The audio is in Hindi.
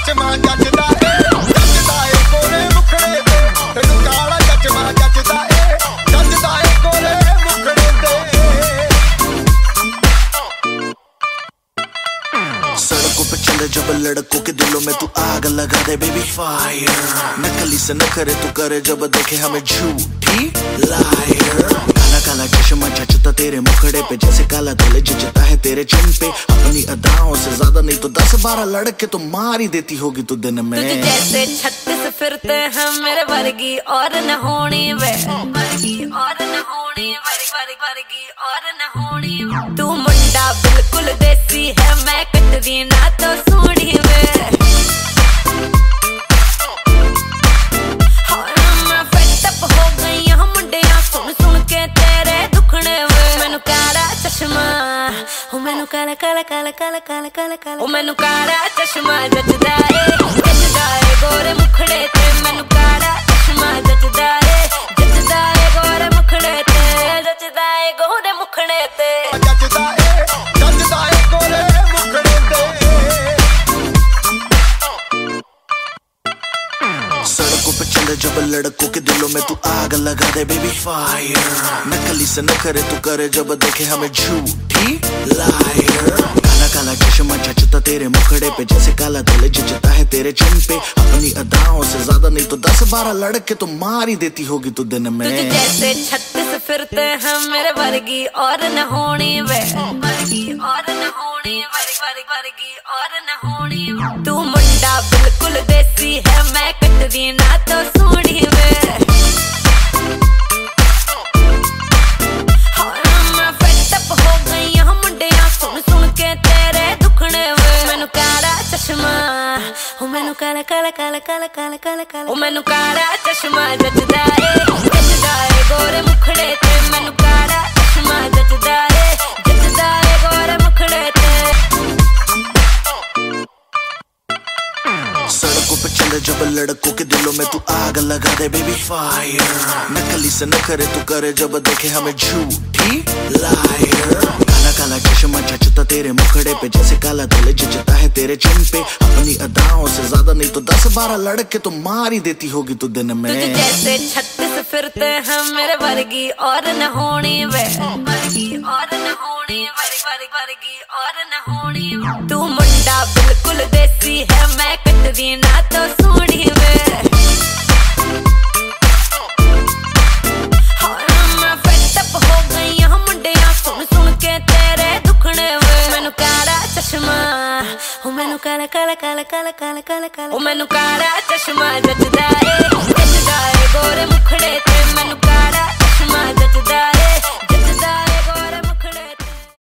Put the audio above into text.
चचमा जचदा ए गोरे मुखड़े ते तेनू काला चचमा जचदा ए गोरे मुखड़े ते। सड़कों पे चले जब लड़कों के दिलों में तू आग लगा दे बेबी फायर। नकली से न करे तू करे जब देखे हमें झूठी लायर। काला काला चश्मा जचता तेरे मुखड़े पे जैसे काला दिल जचता है तेरे चिन पे। अपनी अदाओं से ज्यादा नहीं तो 10-12 लड़के तो मार ही देती होगी तू दिन में। तुझे जैसे 36 फिरते हैं मेरे वर्गी और न होनी वे, वर्गी और न होनी, वर्गी और न होनी। तू मुंडा बिल्कुल देसी है, मैं कटरी ना तो सोनी वे। मैं फेड अप हो गई हूं मुंडिया सुन सुन के तेरे दुखने वे। मैनू काला चश्मा, ओ मैनू काला काला काला काला काला काला काला, ओ मैनू काला चश्मा जचदा ए गोरे मुखड़े ते। मैनू काला चश्मा जचदा ए गोरे मुखड़े ते, जचदा ए गोरे मुखड़े ते, जचदा ए गोरे मुखड़े ते। सड़कों पे चले जब लड़कों के दिलों में तू आग लगा दे बेबी फायर। नकली से न करे तू करे जब देखे हमें झूठी लायर। काला काला चश्मा जचता तेरे मुखड़े पे जैसे काला दिल जचता है तेरे चिन पे। अपनी अदाओं से ज्यादा नहीं तो 10-12 लड़के तो मार ही देती होगी तू दिन में। तुझे जैसे 36 फिरते हैं मेरे वर्गी और न होनी वे, वर्गी और न होनी, वर्गी और न होनी। तू मुंडा बिल्कुल देसी है, मैं कटरी ना तो सोनी वे। मैं फेड अप हो गई हूं मुंडिया सुन सुन के तेरे दुखने वे। मैनू काला चश्मा, ओ मैनू काला काला काला काला काला काला काला, ओ मैनू काला चश्मा जचदा ए गोरे मुखड़े ते। मैनू काला चश्मा जचदा ए गोरे मुखड़े ते। सड़कों पे चले जब लड़कों के दिलों में तू आग लगा दे बेबी फायर। नकली से न करे तू करे जब देखे हमें झूठी लायर। काला काला चश्मा जचता तेरे मुखड़े पे जैसे काला दिल जचता है तेरे चिन पे। अपनी अदाओं से ज्यादा नहीं तो 10-12 लड़के तो मार ही देती होगी तू दिन में। तुझे जैसे 36 फिरते हैं मेरे वर्गी और न होनी वे, वर्गी और न होनी, वर्गी और न होनी। तू मुंडा बिल्कुल देसी है, मैं कटरी ना तो सोनी वे। मैं फेड अप हो गई हूं मुंडिया सुन सुन के तेरे दुखने वे। मैनू काला चश्मा, ओ मैनू काला काला काला काला काला काला काला, ओ मैनू काला चश्मा जचदा ए